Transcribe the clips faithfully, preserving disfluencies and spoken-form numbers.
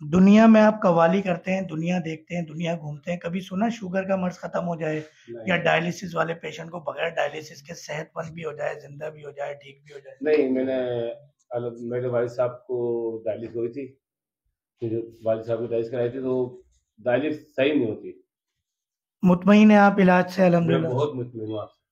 दुनिया में आप कव्वाली करते हैं, दुनिया देखते हैं, दुनिया घूमते हैं, कभी सुना शुगर का मर्ज़ खत्म हो जाए या नहीं डायलिसिस वाले पेशेंट को बगैर डायलिसिस के सेहतमंद भी हो जाए, ज़िंदा भी हो जाए, ठीक भी हो जाए? नहीं मैंने अलग मेरे वालिद साहब को डायलिसिस हुई थी। फिर वालिद साहब की डायलिसिस कराई थी तो डायलिसिस सही नहीं होती। मुतमईन हैं आप इलाज से मैं अल्हम्दुलिल्लाह? बहुत मुतमिन हूँ आपसे।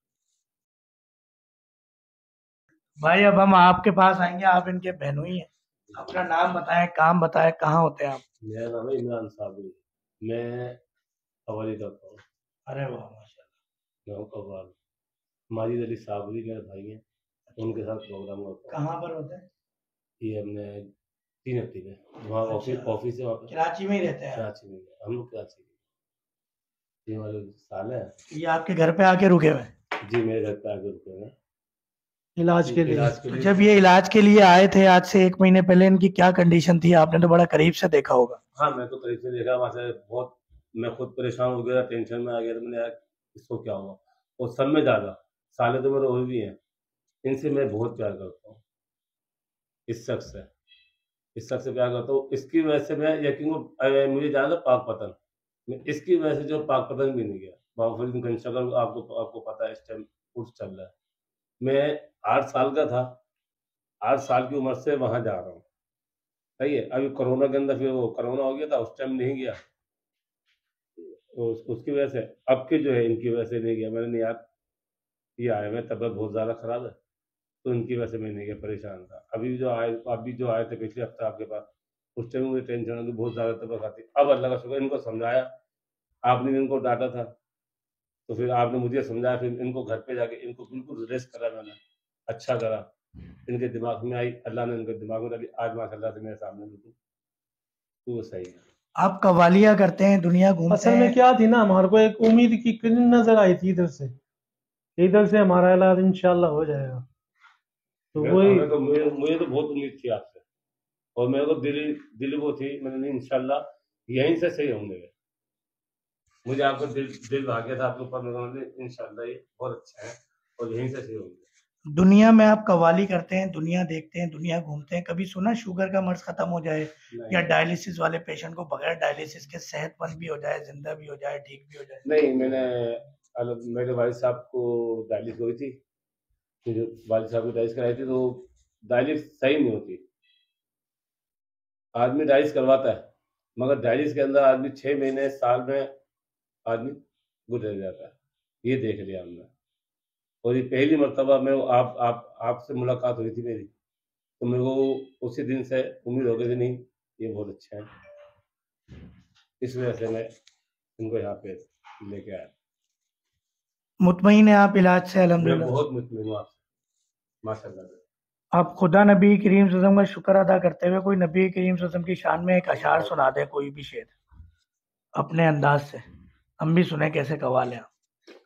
भाई अब हम आपके पास आएँगे, आप इनके बहनोई हैं। अपना नाम बताएँ, काम बताएँ, कहाँ होते हैं आप? मेरा नाम है इमरान साबरी। मैं कव्वाली करता हूँ। अरे वाह! माशाल्लाह। मैं हूँ कव्वाल। माजिद अली साबरी मेरे भाई हैं। उनके साथ प्रोग्राम करता हूँ। कहाँ पर होते हैं? ये हमने तीन हफ्ते में वहाँ अच्छा, ऑफिस ऑफिस है वहाँ पे कराची में ही रहते हैं आप? कराची में। हम लोग कराची में। ये हमारे साल है। ये आपके घर पे आके रुके हुए हैं? जी मेरे घर पे आके रुके हैं। इलाज के लिए? इलाज के तो लिए। जब ये इलाज के लिए आए थे आज से एक महीने पहले इनकी क्या कंडीशन थी? आपने तो बड़ा करीब से देखा होगा। हाँ मैं तो करीब से देखा वहाँ से बहुत। मैं खुद परेशान हो गया, टेंशन में आ गया। तो मैंने यार इसको क्या हुआ। और सब में ज़्यादा साले तो मेरे और भी हैं। इनसे मैं बहुत प्यार करता हूँ। इस शख्स से इस शख्स से प्यार करता हूँ। इसकी वजह से मैं यकीन को अ, मुझे ज़्यादा पाक पतन। मैं इसकी वजह से जो पाक पतन भी नहीं गया। बाहुबली का इंस्टाग्राम आपको आपको पता है इस टाइम उर्स चल रहा है। मैं आठ साल का था। आठ साल की उम्र से वहाँ जा रहा हूँ। सही है। अभी कोरोना के अंदर फिर वो कोरोना हो गया था, उस टाइम नहीं गया। तो उस, उसकी वजह से अब के जो है इनकी वजह से नहीं गया मैंने। नहीं यार ये आए हुए तबीयत बहुत ज़्यादा खराब है। तो इनकी वजह से मैं नहीं गया, परेशान था। अभी जो आए अभी जो आए थे पिछले हफ्ते आपके पास, उस टाइम मुझे टेंशन होगी बहुत ज़्यादा तबीयत खाती। अब अल्लाह का शुक्र इनको समझाया। आपने भी इनको डांटा था तो फिर आपने मुझे समझाया। फिर इनको घर पे जाके इनको बिल्कुल रेस्ट करा मैंने। अच्छा करा। इनके दिमाग में आई, अल्लाह ने इनके दिमाग में डाली। आज माशाल्लाह से मेरे सामने बिल्कुल तो वो सही है। आप कव्वालियाँ करते हैं, दुनिया घूमते असल में हैं। क्या थी ना, हमारे को एक उम्मीद की किरण नजर आई थी इधर से। इधर से हमारा इलाज इंशाल्लाह हो जाएगा। तो मैं वही हमें तो मुझे मुझे तो बहुत उम्मीद थी आपसे। और मेरे को दिल दिल वो थी। मैंने नहीं इंशाल्लाह यहीं से सही होंगे। मुझे आपका दिल दिल भाग्य था आपके ऊपर। मेरे को इंशाल्लाह ये बहुत अच्छा है और यहीं से सही होंगे। दुनिया में आप कव्वाली करते हैं, दुनिया देखते हैं, दुनिया घूमते हैं, कभी सुना शुगर का मर्ज़ खत्म हो जाए या नहीं डायलिसिस वाले पेशेंट को बगैर डायलिसिस के सेहतमंद भी हो जाए, ज़िंदा भी हो जाए, ठीक भी हो जाए? नहीं मैंने अलग मेरे वालिद साहब को डायलिसिस हुई थी। फिर वालिद साहब की डायलिसिस कराई थी तो डायलिसिस सही नहीं होती। आदमी डायलिसिस करवाता है मगर डायलिसिस के अंदर आदमी छः महीने साल में आदमी गुजर जाता है। ये देख लिया हमने। और ये पहली मर्तबा मैं आप आप आपसे मुलाकात हुई थी मेरी। तो मेरे को उसी दिन से उम्मीद हो गई थी नहीं ये बहुत अच्छा है। इस वजह से मैं इनको यहाँ पे लेके आया। मुतमईन हैं आप इलाज से मैं अल्हम्दुलिल्लाह? बहुत मुतमिन हूँ आपसे माशाल्लाह से। आप खुदा नबी करीम सल्लल्लाहु अलैहि वसल्लम का शुक्र अदा करते हुए कोई नबी करीम सल्लल्लाहु अलैहि वसल्लम की शान में एक अशार सुना दें, कोई भी शेर अपने अंदाज से, हम भी सुने कैसे कव्वाल हैं आप।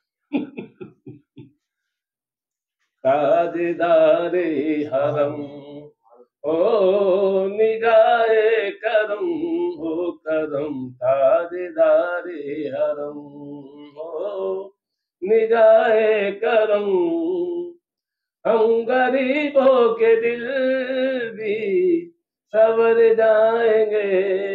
ताजदारे हरम ओ निगाहे करम हो करम। ताजदारे हरम हो निगाहे करम। हम गरीबों के दिल भी सवर जाएंगे।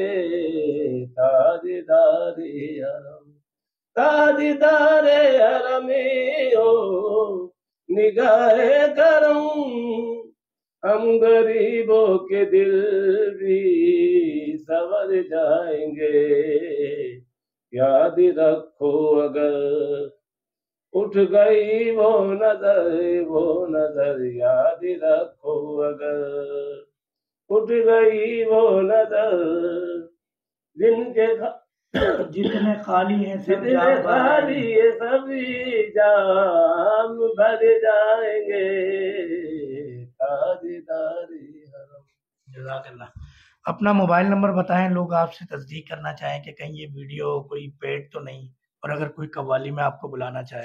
ताजदारे हरम ताजदारे हरमे हो निगाहे करम। हम गरीबों के दिल भी सवर जाएंगे। याद रखो अगर उठ गई वो नजर वो नजर। याद रखो अगर उठ गई वो नजर। जिनके जितने खाली हैं सब जितने जाम भर खाली जाएंगे। ये सभी जाम भर जाएंगे। ताजदारी हरम। जज़ाकल्लाह। अपना मोबाइल नंबर बताएं, लोग आपसे तस्दीक करना चाहें कि कहीं ये वीडियो कोई पेड तो नहीं, और अगर कोई कव्वाली में आपको बुलाना चाहे।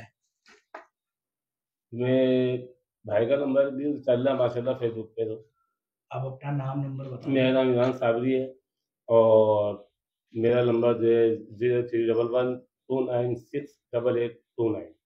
मैं भाई का नंबर भी चल रहा है माशाल्लाह फेसबुक पे। तो आप अपना नाम नंबर बता मेरा दें। नाम इमरान साबरी है। और मेरा नंबर जो है zero three double one two nine six double eight two nine.